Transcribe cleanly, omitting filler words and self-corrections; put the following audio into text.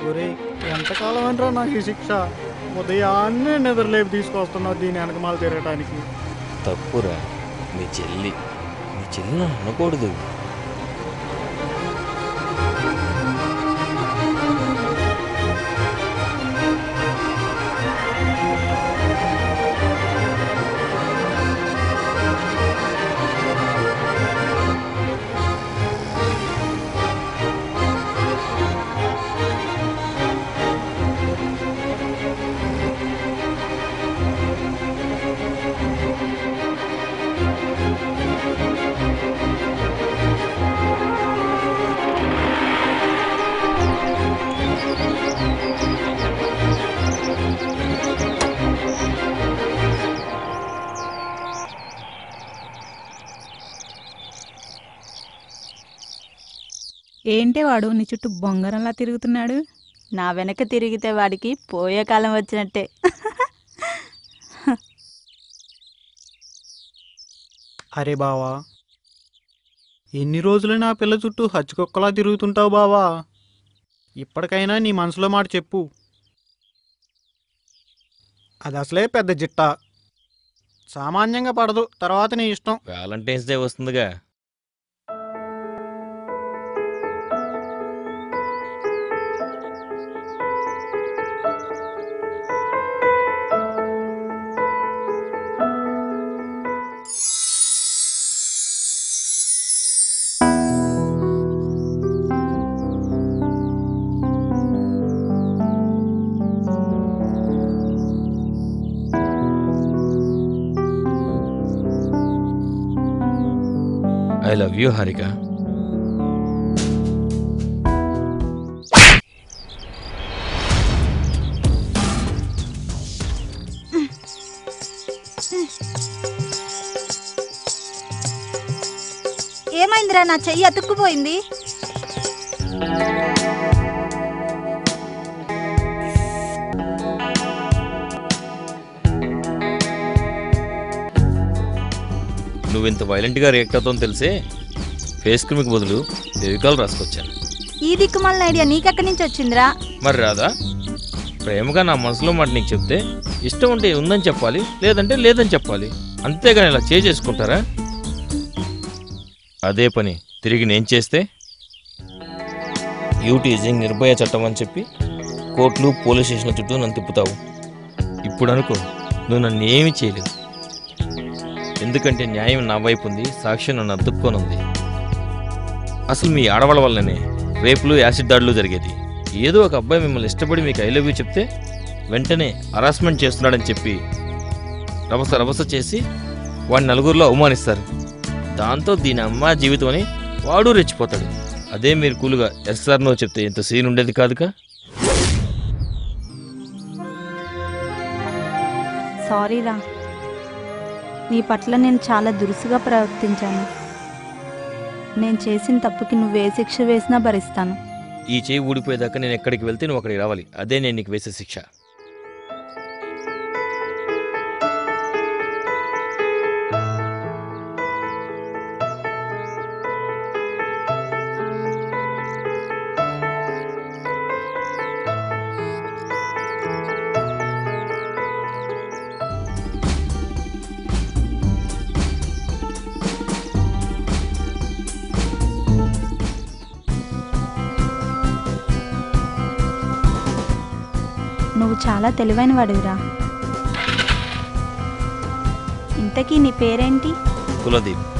ఒరే ఎంతకాలం అంటారా నాకు ఈ శిక్ష? ఉదయాన్నే నిద్రలేపి తీసుకొస్తున్నావు దీని వెనకమాల తిరగటానికి. తప్పురా, మీ చెల్లి అనకూడదు. ఏంటే వాడు నీ చుట్టూ బొంగరంలా తిరుగుతున్నాడు? నా వెనక తిరిగితే వాడికి పోయే కాలం వచ్చినట్టే. అరే బావా, ఎన్ని రోజులు నా పిల్ల చుట్టూ హచ్చుకొక్కలా తిరుగుతుంటావు బావా? ఇప్పటికైనా నీ మనసులో మాట చెప్పు. అది అసలే పెద్ద జిట్ట, సామాన్యంగా పడదు. తర్వాత నీ ఇష్టం. వ్యాలంటైన్స్ డే వస్తుందిగా. I love you Harika. ఏమైందిరా, నా చెయ్యి అతుక్కుపోయింది. నువ్వు ఇంత వైలెంట్గా రియాక్ట్ అవుతావు తెలిసే ఫేస్ క్రీమ్కి బదులు ఫెవికాల్ రాసుకొచ్చాను. ఈ దిక్కుమాలిన ఐడియా నీకెక్కడి నుంచి వచ్చిందిరా? మరి రాదా? ప్రేమగా నా మనసులో మాట నీకు చెప్తే ఇష్టం ఉంటే ఉందని చెప్పాలి, లేదంటే లేదని చెప్పాలి. అంతేగాని ఇలా చేసుకుంటారా? అదే పని తిరిగి నేను చేస్తే యూటీజింగ్ నిర్భయ చట్టం అని చెప్పి కోర్టులు పోలీస్ స్టేషన్ల చుట్టూ నన్ను తిప్పుతావు. ఇప్పుడు అనుకో, నువ్వు నన్ను ఏమీ చేయలేవు. ఎందుకంటే న్యాయం నా వైపు ఉంది, సాక్ష్యం నన్ను అద్దుక్కోనుంది. అసలు మీ ఆడవాళ్ళ వల్లనే రేపులు, యాసిడ్ దాడులు జరిగేది. ఏదో ఒక అబ్బాయి మిమ్మల్ని ఇష్టపడి మీకు ఐ లవ్ యూ చెప్తే వెంటనే హరాస్మెంట్ చేస్తున్నాడని చెప్పి రభస చేసి వాడిని నలుగురిలో అవమానిస్తారు. దాంతో దీని అమ్మ జీవితం అని వాడు రెచ్చిపోతాడు. అదే మీరు కూలుగా ఎస్ఆర్ నో చెప్తే ఎంత సీన్ ఉండేది కాదుగా. సారీరా, నీ పట్ల నేను చాలా దురుసుగా ప్రవర్తించాను. నేను చేసిన తప్పుకి నువ్వు ఏ శిక్ష వేసినా భరిస్తాను. ఈ చేయి ఊడిపోయేదాకా నేను ఎక్కడికి వెళ్తే నువ్వు అక్కడికి రావాలి. అదే నేను నీకు వేసే శిక్ష. నువ్వు చాలా తెలివైన వాడివిరా. ఇంతకీ నీ పేరేంటి? కులదీప్.